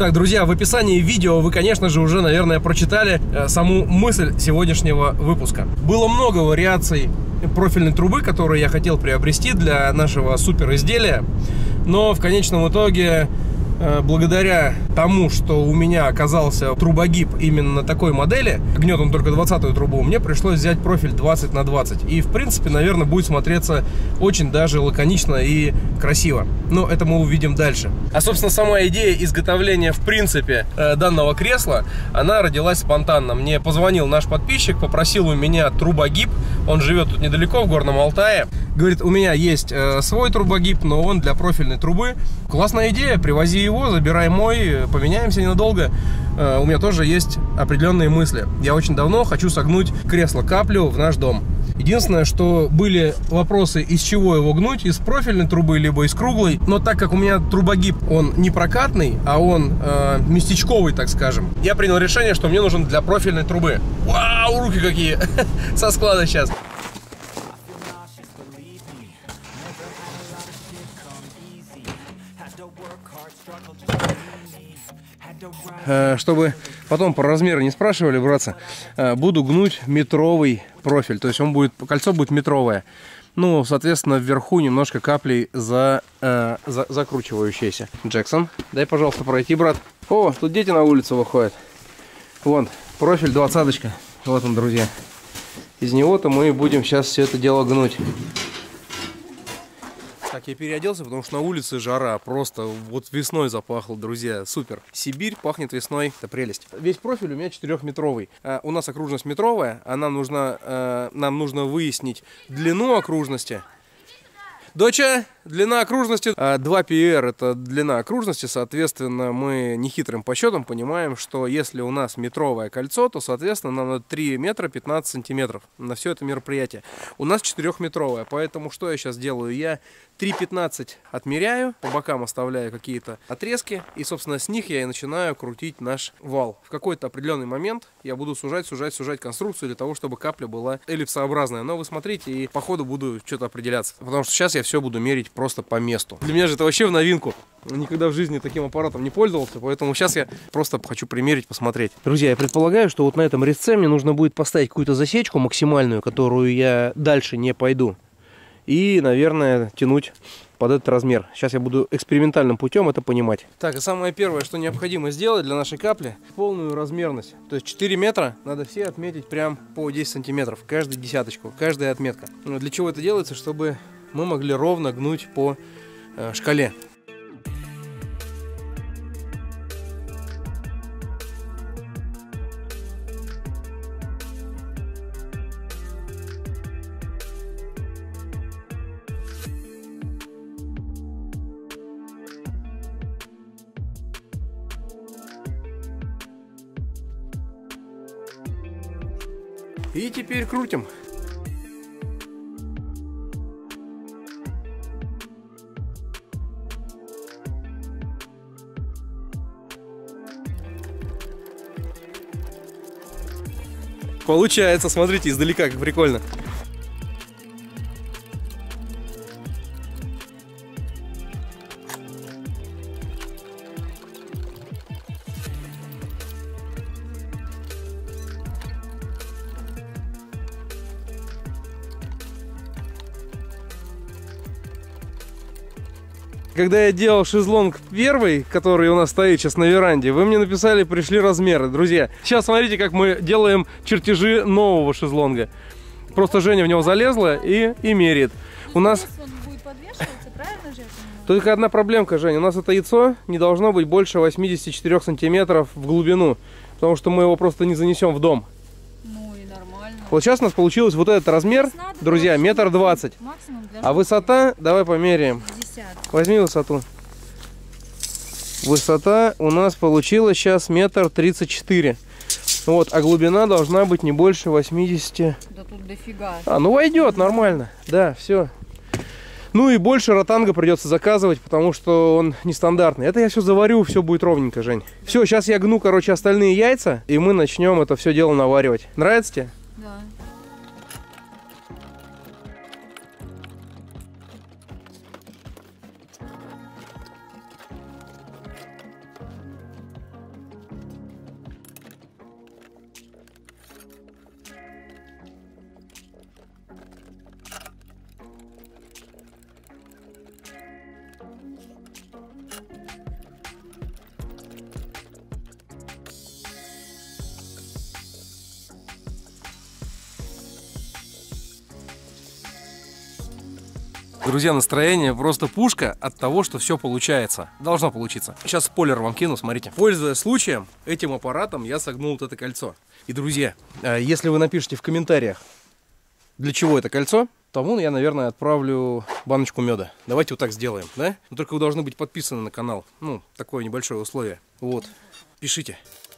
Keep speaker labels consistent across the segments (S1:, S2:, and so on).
S1: Так, друзья, в описании видео вы, конечно же, уже, наверное, прочитали саму мысль сегодняшнего выпуска. Было много вариаций профильной трубы, которые я хотел приобрести для нашего супер изделия, но в конечном итоге, благодаря тому, что у меня оказался трубогиб именно такой модели, гнет он только 20-ю трубу, мне пришлось взять профиль 20 на 20. И, в принципе, наверное, будет смотреться очень даже лаконично и красиво. Но это мы увидим дальше. А, собственно, сама идея изготовления, в принципе, данного кресла, она родилась спонтанно. Мне позвонил наш подписчик, попросил у меня трубогиб. Он живет тут недалеко, в Горном Алтае. Говорит, у меня есть свой трубогиб, но он для профильной трубы. Классная идея, привози его, забирай мой, поменяемся ненадолго. У меня тоже есть определенные мысли. Я очень давно хочу согнуть кресло каплю в наш дом. Единственное, что были вопросы, из чего его гнуть, из профильной трубы, либо из круглой. Но так как у меня трубогиб, он не прокатный, а он местечковый, так скажем, я принял решение, что мне нужен для профильной трубы. Вау, руки какие! Со склада сейчас. Чтобы потом по размеру не спрашивали, братцы, буду гнуть метровый профиль. То есть кольцо будет метровое. Ну, соответственно, вверху немножко каплей закручивающиеся. Джексон, дай, пожалуйста, пройти, брат. О, тут дети на улицу выходят. Вон, профиль 20-очка. Вот он, друзья. Из него-то мы будем сейчас все это дело гнуть. Так, я переоделся, потому что на улице жара. Просто вот весной запахло, друзья. Супер. Сибирь пахнет весной. Это прелесть. Весь профиль у меня 4-метровый. У нас окружность метровая. Нам нужно выяснить длину окружности. Доча, длина окружности 2 PR это длина окружности, соответственно, мы нехитрым подсчетом понимаем, что если у нас метровое кольцо, то, соответственно, нам надо 3 метра 15 сантиметров на все это мероприятие. У нас 4-метровое, поэтому что я сейчас делаю? Я 3,15 отмеряю, по бокам оставляю какие-то отрезки, и, собственно, с них я и начинаю крутить наш вал. В какой-то определенный момент я буду сужать конструкцию для того, чтобы капля была эллипсообразная. Но вы смотрите, и по ходу буду что-то определяться, потому что сейчас я все буду мерить просто по месту. Для меня же это вообще в новинку. Никогда в жизни таким аппаратом не пользовался, поэтому сейчас я просто хочу примерить, посмотреть. Друзья, я предполагаю, что вот на этом резце мне нужно будет поставить какую-то засечку максимальную, которую я дальше не пойду. И, наверное, тянуть под этот размер. Сейчас я буду экспериментальным путем это понимать. Так, и самое первое, что необходимо сделать для нашей капли, полную размерность. То есть 4 метра надо все отметить прям по 10 сантиметров. Каждую десяточку, каждая отметка. Для чего это делается? Чтобы мы могли ровно гнуть по шкале. И теперь крутим. Получается, смотрите, издалека как прикольно. Когда я делал шезлонг первый, который у нас стоит сейчас на веранде, вы мне написали, пришли размеры. Друзья, сейчас смотрите, как мы делаем чертежи нового шезлонга. Просто Женя в него залезла и меряет. У нас...
S2: Он будет подвешиваться, правильно же?
S1: Только одна проблемка, Женя. У нас это яйцо не должно быть больше 84 сантиметров в глубину. Потому что мы его просто не занесем в дом.
S2: Ну и нормально.
S1: Вот сейчас у нас получилось вот этот размер, друзья, 1,20 м. А высота, давай померяем.
S2: 50.
S1: Возьми высоту. Высота у нас получилась сейчас 1,34 м. Вот, а глубина должна быть не больше 80.
S2: Да тут дофига.
S1: Ну войдет нормально. Да, все. Ну и больше ротанга придется заказывать, потому что он нестандартный. Это я все заварю, все будет ровненько, Жень. Все, сейчас я гну, короче, остальные яйца, и мы начнем это все дело наваривать. Нравится тебе?
S2: Да.
S1: Друзья, настроение просто пушка от того, что все получается. Должно получиться. Сейчас спойлер вам кину, смотрите. Пользуясь случаем, этим аппаратом я согнул вот это кольцо. И, друзья, если вы напишите в комментариях, для чего это кольцо, тому я, наверное, отправлю баночку меда. Давайте вот так сделаем, да? Но только вы должны быть подписаны на канал. Ну, такое небольшое условие. Вот. Пишите.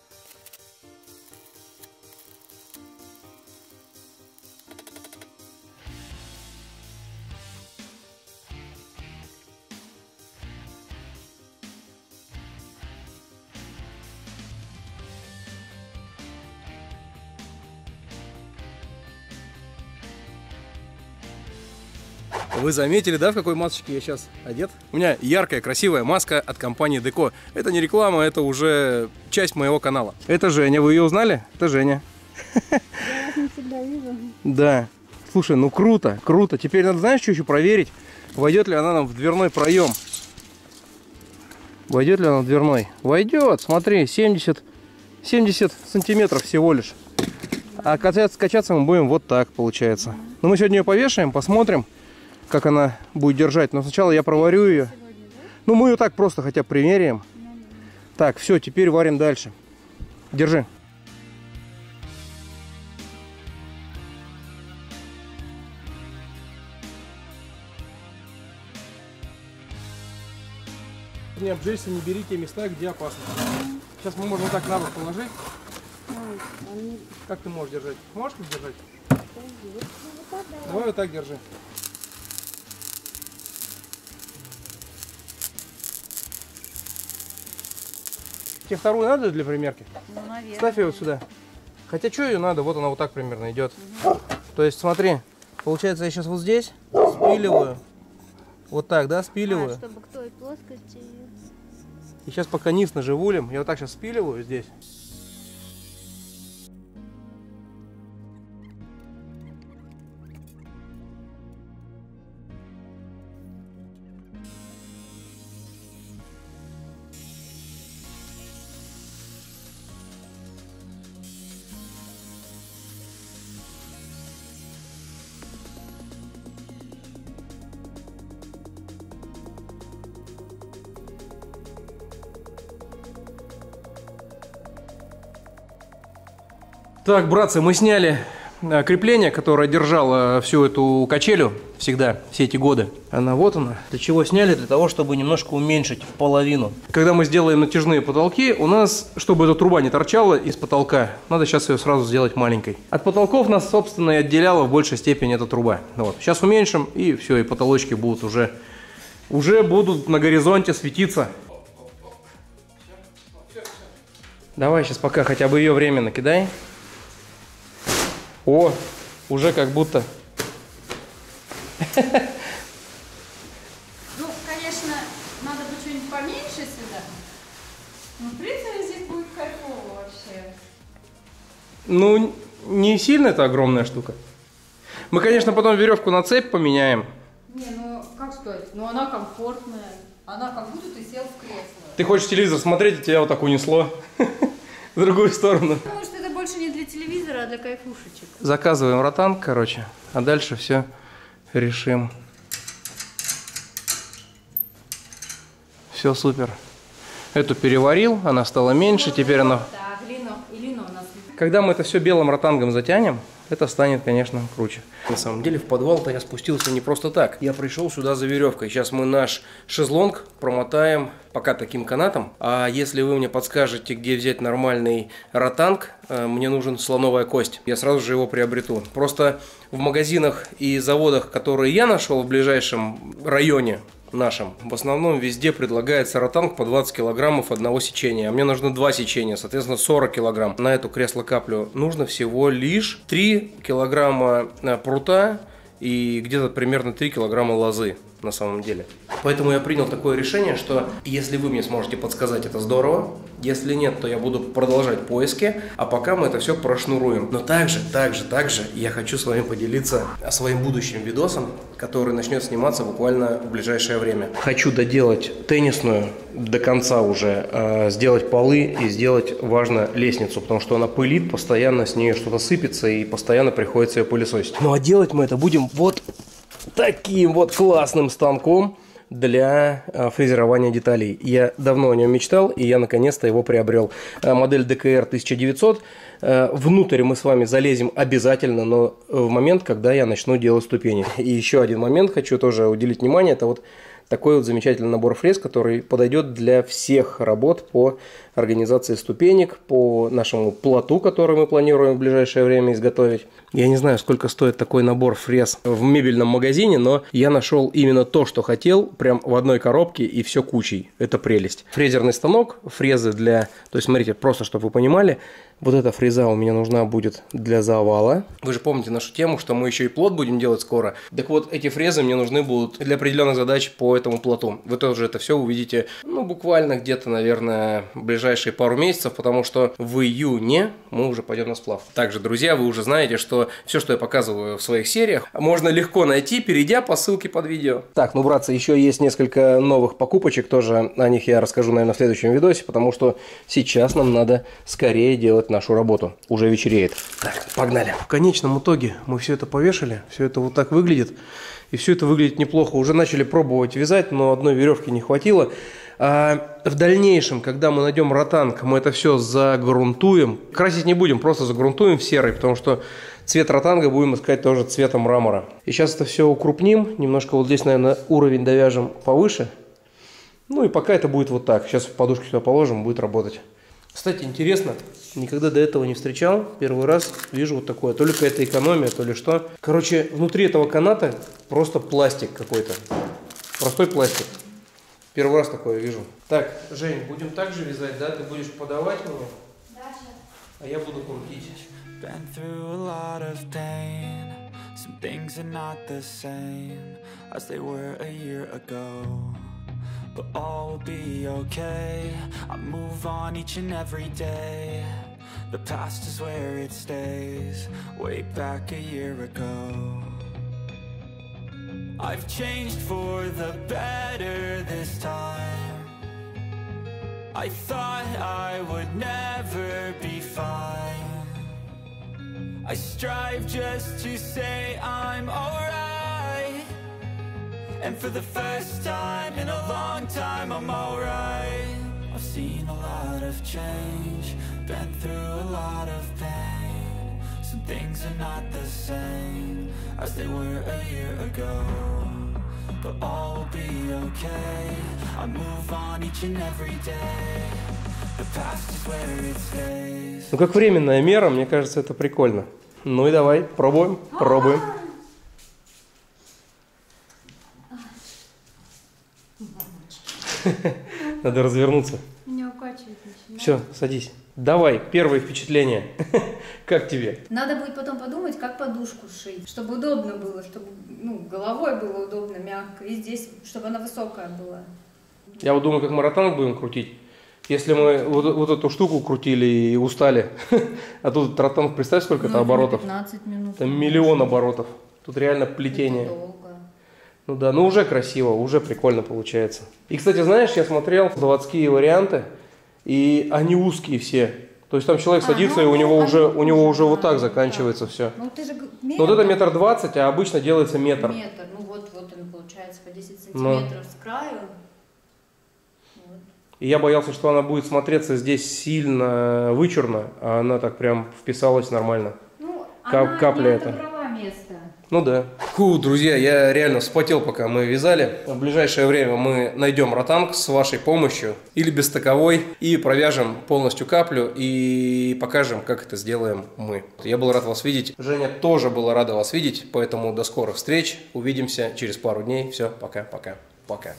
S1: Вы заметили, да, в какой масочке я сейчас одет? У меня яркая, красивая маска от компании Деко. Это не реклама, это уже часть моего канала. Это Женя, вы ее узнали? Это Женя.
S3: Я вас не всегда вижу.
S1: Да. Слушай, ну круто, круто. Теперь надо, знаешь, что еще проверить? Войдет ли она нам в дверной проем? Войдет ли она в дверной? Войдет, смотри, 70 сантиметров всего лишь. А качаться мы будем вот так, получается. Но мы сегодня ее повешаем, посмотрим, как она будет держать. Но сначала я проварю ее.
S3: Сегодня, да?
S1: Ну, мы ее так просто хотя бы примеряем. Так, все, теперь варим дальше. Держи. Не обжечься, не берите места, где опасно. Сейчас мы можем так на бок положить. Как ты можешь держать? Можешь держать? Давай вот так держи. Тебе вторую надо для примерки?
S2: Ну, наверное.
S1: Ставь ее вот сюда. Хотя что ее надо? Вот она вот так примерно идет. То есть смотри, получается я сейчас вот здесь спиливаю. Вот так, да, спиливаю.
S3: Чтобы к той плоскости.
S1: И сейчас пока низ наживулим, я вот так сейчас спиливаю здесь. Так, братцы, мы сняли крепление, которое держало всю эту качелю всегда, все эти годы. Она вот она. Для чего сняли? Для того, чтобы немножко уменьшить в половину. Когда мы сделаем натяжные потолки, у нас, чтобы эта труба не торчала из потолка, надо сейчас ее сразу сделать маленькой. От потолков нас, собственно, и отделяла в большей степени эта труба. Вот. Сейчас уменьшим, и все, и потолочки будут уже будут на горизонте светиться. Давай сейчас пока хотя бы ее временно кидай. О, уже как будто.
S2: Ну, конечно, надо бы что-нибудь поменьше сюда. Ну, в принципе, здесь будет кайфово вообще.
S1: Ну, не сильно это огромная штука. Мы, конечно, потом веревку на цепь поменяем.
S2: Не, ну, как сказать, ну она комфортная. Она как будто ты сел в кресло.
S1: Ты хочешь телевизор смотреть, и тебя вот так унесло в другую сторону.
S2: Может, это больше не для телевизора, а для кайфушечек.
S1: Заказываем ротанг, короче, а дальше все решим. Все супер. Эту переварил, она стала меньше, теперь она...
S2: Да, глину у нас.
S1: Когда мы это все белым ротангом затянем, это станет, конечно, круче. На самом деле в подвал-то я спустился не просто так. Я пришел сюда за веревкой. Сейчас мы наш шезлонг промотаем пока таким канатом. А если вы мне подскажете, где взять нормальный ротанг, мне нужен слоновая кость. Я сразу же его приобрету. Просто в магазинах и заводах, которые я нашел в ближайшем районе нашем, в основном везде предлагается ротанг по 20 килограммов одного сечения. А мне нужно 2 сечения, соответственно 40 килограмм. На эту кресло-каплю нужно всего лишь 3 килограмма прута и где-то примерно 3 килограмма лозы на самом деле. Поэтому я принял такое решение, что если вы мне сможете подсказать, это здорово. Если нет, то я буду продолжать поиски, а пока мы это все прошнуруем. Но также я хочу с вами поделиться своим будущим видосом, который начнет сниматься буквально в ближайшее время. Хочу доделать теннисную до конца уже, сделать полы и сделать, важно, лестницу, потому что она пылит, постоянно с нее что-то сыпется и постоянно приходится ее пылесосить. Ну а делать мы это будем вот таким вот классным станком для фрезерования деталей. Я давно о нем мечтал, и я наконец-то его приобрел. Модель DKR 1900. Внутрь мы с вами залезем обязательно, но в момент, когда я начну делать ступени. И еще один момент хочу тоже уделить внимание, это вот такой вот замечательный набор фрез, который подойдет для всех работ по организации ступенек, по нашему плоту, который мы планируем в ближайшее время изготовить. Я не знаю, сколько стоит такой набор фрез в мебельном магазине, но я нашел именно то, что хотел, прям в одной коробке, и все кучей. Это прелесть. Фрезерный станок, фрезы для... То есть, смотрите, просто чтобы вы понимали, вот эта фреза у меня нужна будет для завала. Вы же помните нашу тему, что мы еще и плот будем делать скоро. Так вот, эти фрезы мне нужны будут для определенных задач по этому плоту. Вы тоже это все увидите, ну, буквально где-то, наверное, в ближайшие пару месяцев, потому что в июне мы уже пойдем на сплав. Также, друзья, вы уже знаете, что все, что я показываю в своих сериях, можно легко найти, перейдя по ссылке под видео. Так, ну, братцы, еще есть несколько новых покупочек, тоже о них я расскажу, наверное, в следующем видосе, потому что сейчас нам надо скорее делать нашу работу. Уже вечереет. Так, погнали. В конечном итоге мы все это повешали, все это вот так выглядит. И все это выглядит неплохо. Уже начали пробовать вязать, но одной веревки не хватило. А в дальнейшем, когда мы найдем ротанг, мы это все загрунтуем. Красить не будем, просто загрунтуем в серый, потому что цвет ротанга будем искать тоже цветом мрамора. И сейчас это все укрупним. Немножко вот здесь, наверное, уровень довяжем повыше. Ну и пока это будет вот так. Сейчас подушки сюда положим, будет работать. Кстати, интересно, никогда до этого не встречал. Первый раз вижу вот такое. То ли какая-то экономия, то ли что. Короче, внутри этого каната просто пластик какой-то. Простой пластик. Первый раз такое вижу. Так, Жень, будем так же вязать, да? Ты будешь подавать мне?
S2: Да, сейчас.
S1: А я буду крутить.
S4: But all will be okay. I move on each and every day. The past is where it stays. Way back a year ago. I've changed for the better this time. I thought I would never be fine. I strive just to say I'm alright. And for the first time in a long time, I'm alright. I've seen a lot of change, been through a lot of pain. Some things are not the same as they were a year ago. But all will be okay. I move on each and every day. The past is where it stays.
S1: Ну, как временная мера, мне кажется, это прикольно. Ну и давай, пробуем, пробуем. Надо развернуться.
S2: Меня укачивает начинает.
S1: Все, садись. Давай, первое впечатление. Как тебе?
S2: Надо будет потом подумать, как подушку шить, чтобы удобно было, чтобы головой было удобно, мягко, и здесь, чтобы она высокая была.
S1: Я вот думаю, как мы ротанг будем крутить. Если мы вот эту штуку крутили и устали, а тут ротанг, представь, сколько это оборотов.
S2: 15 минут.
S1: Это миллион оборотов. Тут реально плетение.
S2: Это долго.
S1: Ну да, ну уже красиво, уже прикольно получается. И, кстати, знаешь, я смотрел заводские варианты, и они узкие все. То есть там человек садится, и у него уже вот так заканчивается все.
S2: Ну ты же
S1: Ну вот это 1,20 м, а обычно делается метр.
S2: Метр, ну вот он получается по 10 сантиметров с краю. Вот.
S1: И я боялся, что она будет смотреться здесь сильно вычурно, а она так прям вписалась нормально.
S2: Ну, она
S1: капля
S2: не
S1: это.
S2: отобрала место.
S1: Ну да. Друзья, я реально вспотел, пока мы вязали. В ближайшее время мы найдем ротанг с вашей помощью или без таковой и провяжем полностью каплю и покажем, как это сделаем мы. Я был рад вас видеть. Женя тоже была рада вас видеть, поэтому до скорых встреч. Увидимся через пару дней. Все, пока-пока. Пока.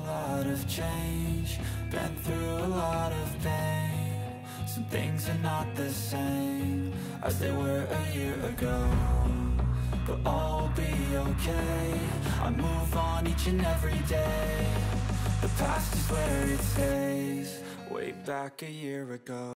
S4: But all will be okay. I move on each and every day. The past is where it stays. Way back a year ago.